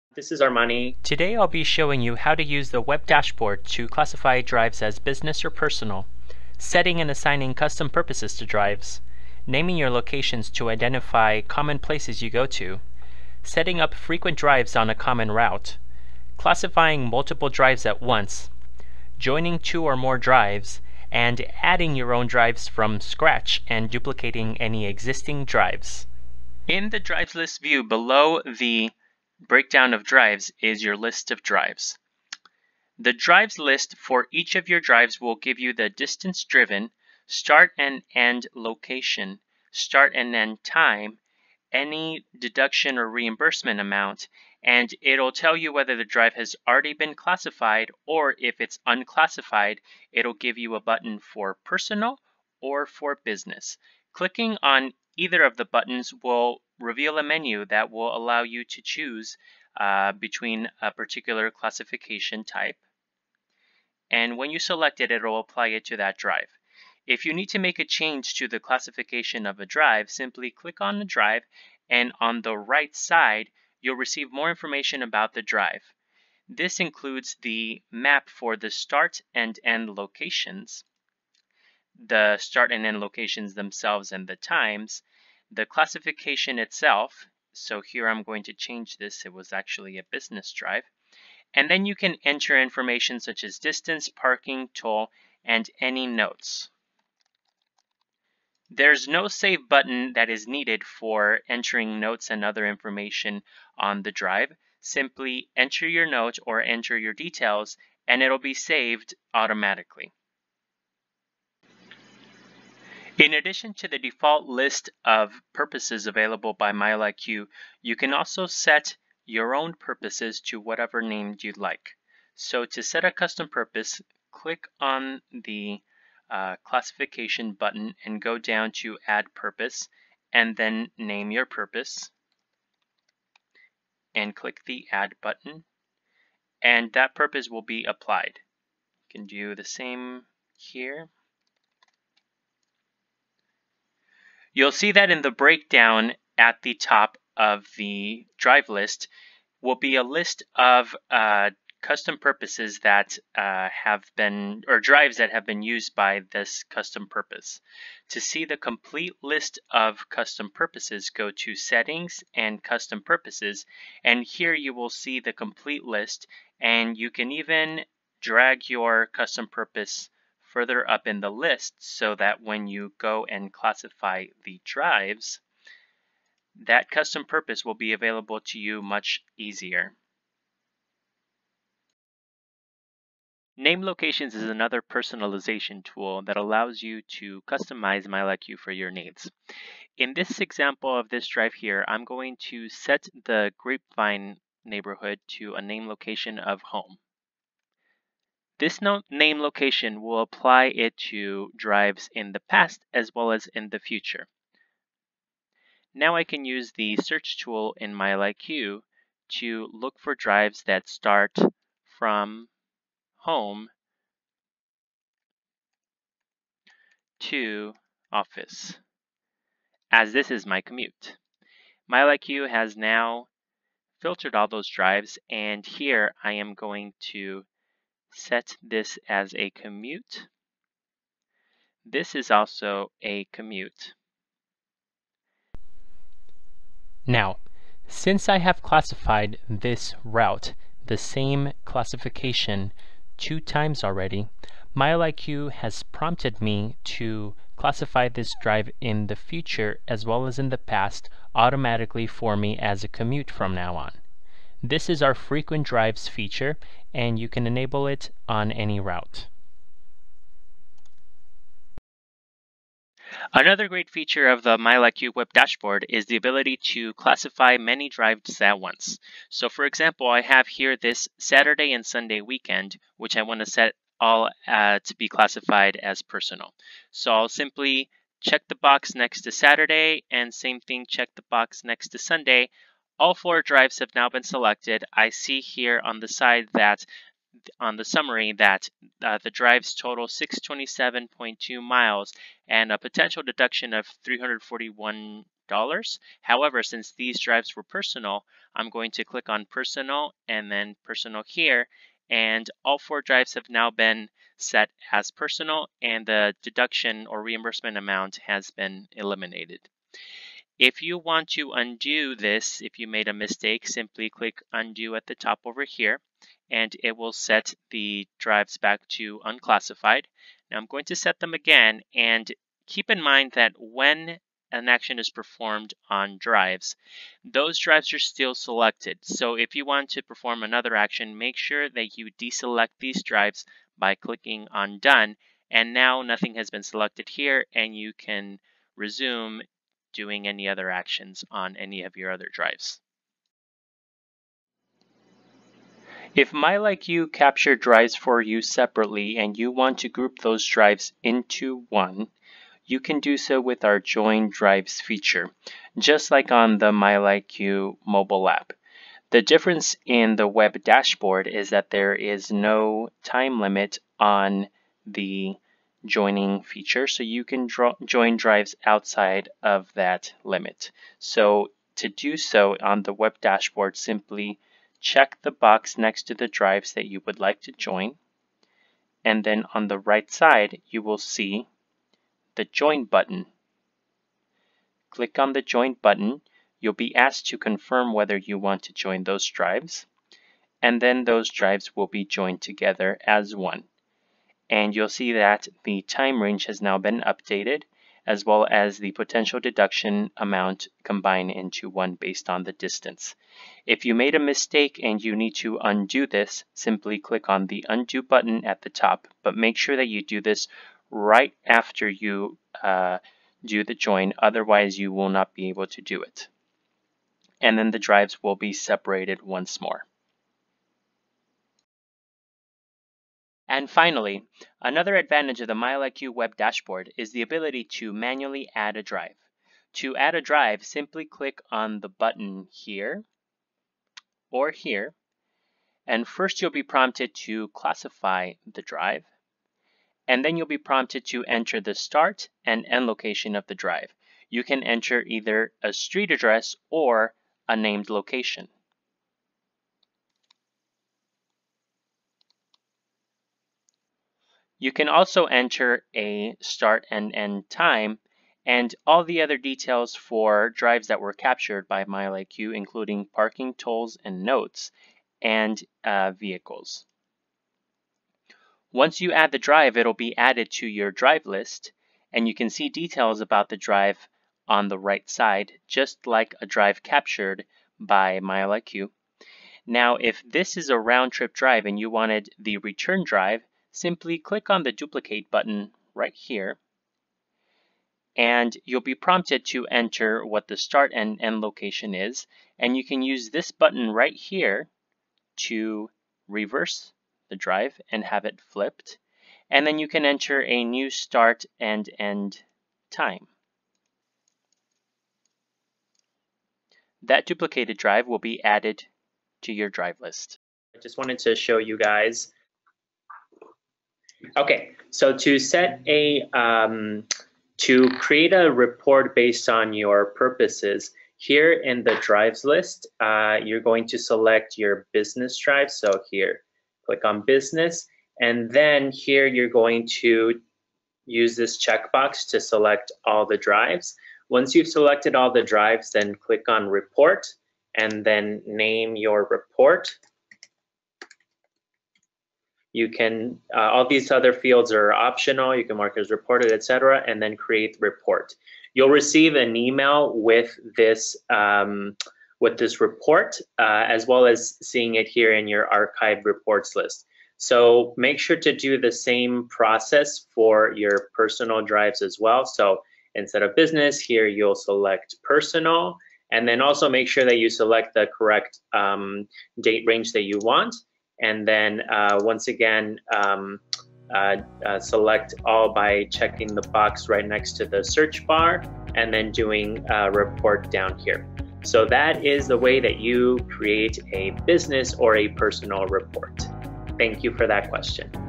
This is Armani. Today I'll be showing you how to use the web dashboard to classify drives as business or personal, setting and assigning custom purposes to drives, naming your locations to identify common places you go to, setting up frequent drives on a common route, classifying multiple drives at once, joining 2 or more drives, and adding your own drives from scratch and duplicating any existing drives. In the drives list view below the breakdown of drives is your list of drives. The drives list for each of your drives will give you the distance driven, start and end location, start and end time, any deduction or reimbursement amount, and it'll tell you whether the drive has already been classified, or if it's unclassified, it'll give you a button for personal or for business. Clicking on either of the buttons will reveal a menu that will allow you to choose between a particular classification type. And when you select it, it'll apply it to that drive. If you need to make a change to the classification of a drive, simply click on the drive, and on the right side, you'll receive more information about the drive. This includes the map for the start and end locations, the start and end locations themselves and the times, the classification itself. So here I'm going to change this. It was actually a business drive. And then you can enter information such as distance, parking, toll, and any notes. There's no save button that is needed for entering notes and other information on the drive. Simply enter your note or enter your details, and it'll be saved automatically. In addition to the default list of purposes available by MileIQ, you can also set your own purposes to whatever name you'd like. So to set a custom purpose, click on the classification button and go down to add purpose, and then name your purpose and click the add button, and that purpose will be applied. You can do the same here. You'll see that in the breakdown at the top of the drive list will be a list of custom purposes that have been, or drives that have been used by this custom purpose. To see the complete list of custom purposes, go to Settings and Custom Purposes, and here you will see the complete list, and you can even drag your custom purpose further up in the list so that when you go and classify the drives, that custom purpose will be available to you much easier. Name Locations is another personalization tool that allows you to customize MileIQ for your needs. In this example of this drive here, I'm going to set the Grapevine neighborhood to a name location of home. This name location will apply it to drives in the past as well as in the future. Now I can use the search tool in MileIQ to look for drives that start from home to office, as this is my commute. MileIQ has now filtered all those drives, and here I am going to set this as a commute. This is also a commute. Now, since I have classified this route the same classification 2 times already, MileIQ has prompted me to classify this drive in the future as well as in the past automatically for me as a commute from now on. This is our frequent drives feature, and you can enable it on any route. Another great feature of the MileIQ web dashboard is the ability to classify many drives at once. So for example, I have here this Saturday and Sunday weekend, which I want to set all to be classified as personal. So I'll simply check the box next to Saturday, and same thing, check the box next to Sunday. All 4 drives have now been selected. I see here on the side that on the summary that the drives total 627.2 miles and a potential deduction of 341 However, since these drives were personal, I'm going to click on personal and then personal here, and all 4 drives have now been set as personal, and the deduction or reimbursement amount has been eliminated. If you want to undo this, if you made a mistake, simply click undo at the top over here, and it will set the drives back to unclassified. Now I'm going to set them again, and keep in mind that when an action is performed on drives, those drives are still selected. So if you want to perform another action, make sure that you deselect these drives by clicking on done. And now nothing has been selected here, and you can resume doing any other actions on any of your other drives. If MileIQ captured drives for you separately and you want to group those drives into one, you can do so with our Join Drives feature, just like on the MileIQ mobile app. The difference in the web dashboard is that there is no time limit on the joining feature, so you can join drives outside of that limit. So to do so on the web dashboard, simply check the box next to the drives that you would like to join, and then on the right side you will see the Join button. Click on the Join button. You'll be asked to confirm whether you want to join those drives, and then those drives will be joined together as one. And you'll see that the time range has now been updated, as well as the potential deduction amount combined into one based on the distance. If you made a mistake and you need to undo this, simply click on the undo button at the top, but make sure that you do this right after you do the join, otherwise you will not be able to do it. And then the drives will be separated once more. And finally, another advantage of the MileIQ web dashboard is the ability to manually add a drive. To add a drive, simply click on the button here or here, and first you'll be prompted to classify the drive, and then you'll be prompted to enter the start and end location of the drive. You can enter either a street address or a named location. You can also enter a start and end time and all the other details for drives that were captured by MileIQ, including parking, tolls, and notes, and vehicles. Once you add the drive, it'll be added to your drive list, and you can see details about the drive on the right side, just like a drive captured by MileIQ. Now, if this is a round-trip drive and you wanted the return drive, simply click on the duplicate button right here, and you'll be prompted to enter what the start and end location is, and you can use this button right here to reverse the drive and have it flipped, and then you can enter a new start and end time. That duplicated drive will be added to your drive list. I just wanted to show you guys. Okay, so to set to create a report based on your purposes, here in the drives list, you're going to select your business drive. So here, click on business, and then here you're going to use this checkbox to select all the drives. Once you've selected all the drives, then click on report and then name your report. You can, all these other fields are optional. You can mark as reported, etc., and then create report. You'll receive an email with this report, as well as seeing it here in your archived reports list. So make sure to do the same process for your personal drives as well. So instead of business, here you'll select personal, and then also make sure that you select the correct date range that you want. And then once again, select all by checking the box right next to the search bar and then doing report down here. So that is the way that you create a business or a personal report. Thank you for that question.